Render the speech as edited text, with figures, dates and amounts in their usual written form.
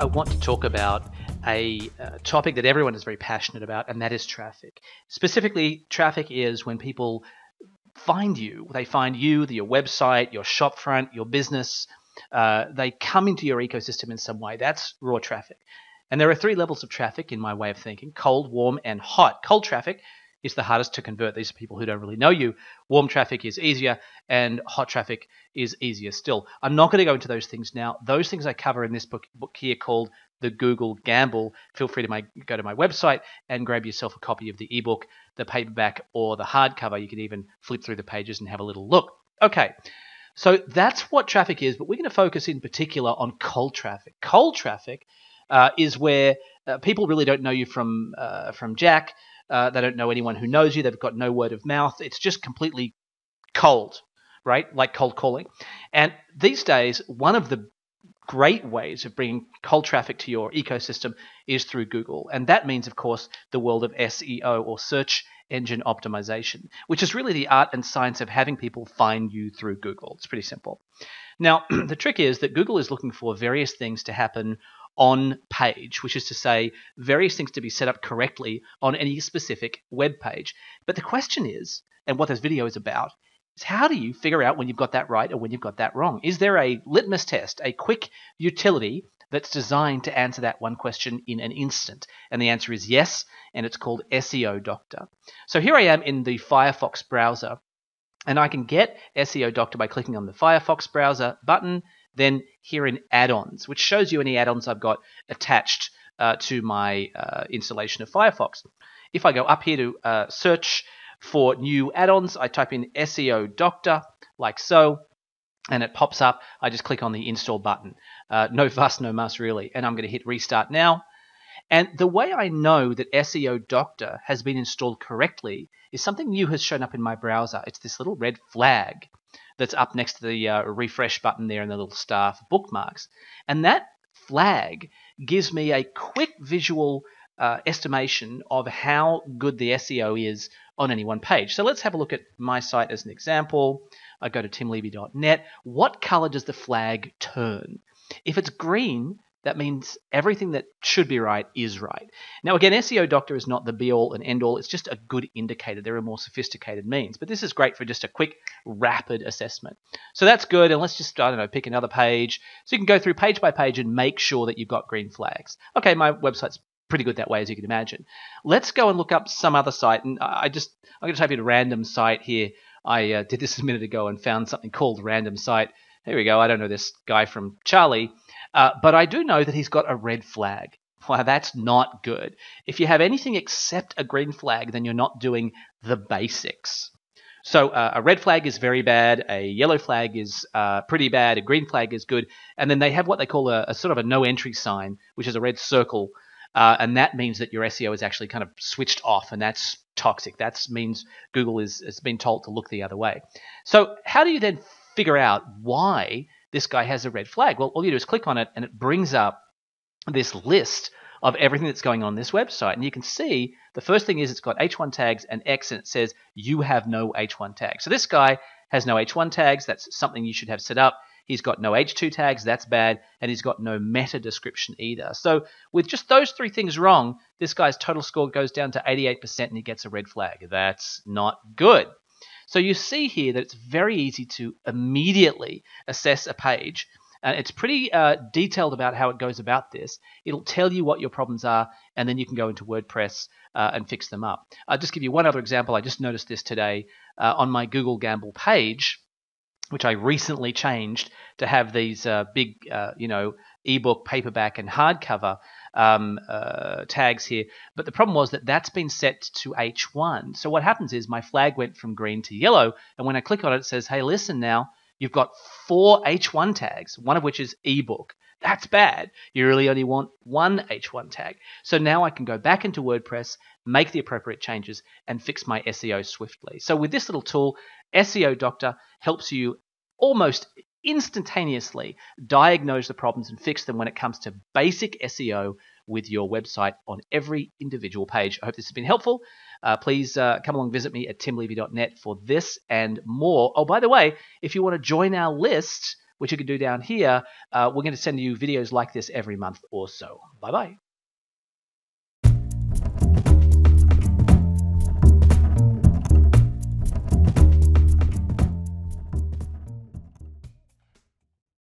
want to talk about a topic that everyone is very passionate about, and that is traffic. Specifically, traffic is when people find you. They find you, your website, your shopfront, your business. They come into your ecosystem in some way. That's raw traffic. And there are three levels of traffic in my way of thinking: cold, warm, and hot. Cold traffic is the hardest to convert. These are people who don't really know you. Warm traffic is easier, and hot traffic is easier still. I'm not going to go into those things now. Those things I cover in this book here called The Google Gamble. Feel free to go to my website and grab yourself a copy of the ebook, the paperback, or the hardcover. You can even flip through the pages and have a little look. Okay, so that's what traffic is, but we're going to focus in particular on cold traffic. Cold traffic is where people really don't know you from Jack. They don't know anyone who knows you. They've got no word of mouth. It's just completely cold, right? Like cold calling. And these days, one of the great ways of bringing cold traffic to your ecosystem is through Google. And that means, of course, the world of SEO, or search engine optimization, which is really the art and science of having people find you through Google. It's pretty simple. Now, the trick is that Google is looking for various things to happen on page, which is to say various things to be set up correctly on any specific web page. But the question is, and what this video is about, is how do you figure out when you've got that right or when you've got that wrong? Is there a litmus test, a quick utility that's designed to answer that one question in an instant? And the answer is yes, and it's called SEO Doctor. So here I am in the Firefox browser, and I can get SEO Doctor by clicking on the Firefox browser button, then here in add-ons, which shows you any add-ons I've got attached to my installation of Firefox. If I go up here to search for new add-ons, I type in SEO Doctor, like so, and it pops up. I just click on the install button. No fuss, no muss, really. And I'm going to hit restart now. And the way I know that SEO Doctor has been installed correctly is something new has shown up in my browser. It's this little red flag that's up next to the refresh button there and the little star for bookmarks. And that flag gives me a quick visual estimation of how good the SEO is on any one page. So let's have a look at my site as an example. I go to timlevy.net. What color does the flag turn? If it's green, that means everything that should be right is right. Now, again, SEO Doctor is not the be-all and end-all. It's just a good indicator. There are more sophisticated means. But this is great for just a quick, rapid assessment. So that's good. And let's just, I don't know, pick another page. So you can go through page by page and make sure that you've got green flags. Okay, my website's pretty good that way, as you can imagine. Let's go and look up some other site. And I'm going to type in a random site here. I did this a minute ago and found something called random site. Here we go. I don't know this guy from Charlie. But I do know that he's got a red flag. Well, that's not good. If you have anything except a green flag, then you're not doing the basics. So a red flag is very bad, a yellow flag is pretty bad, a green flag is good, and then they have what they call a sort of a no entry sign, which is a red circle, and that means that your SEO is actually kind of switched off, and that's toxic. That means Google has been told to look the other way. So how do you then figure out why this guy has a red flag? Well, all you do is click on it and it brings up this list of everything that's going on this website. And you can see the first thing is it's got H1 tags and X, and it says you have no H1 tags. So this guy has no H1 tags. That's something you should have set up. He's got no H2 tags. That's bad. And he's got no meta description either. So with just those three things wrong, this guy's total score goes down to 88% and he gets a red flag. That's not good. So you see here that it's very easy to immediately assess a page. It's pretty detailed about how it goes about this. It'll tell you what your problems are, and then you can go into WordPress and fix them up. I'll just give you one other example. I just noticed this today on my Google Gamble page, which I recently changed to have these big, ebook, paperback, and hardcover tags here. But the problem was that that's been set to H1. So what happens is my flag went from green to yellow, and when I click on it, it says, hey, listen now, you've got 4 H1 tags, one of which is ebook. That's bad. You really only want 1 H1 tag. So now I can go back into WordPress, make the appropriate changes, and fix my SEO swiftly. So with this little tool, SEO Doctor helps you almost instantaneously diagnose the problems and fix them when it comes to basic SEO with your website on every individual page. I hope this has been helpful. Please come along, visit me at timlevy.net for this and more. Oh, by the way, if you want to join our list which you can do down here. We're going to send you videos like this every month or so. Bye-bye.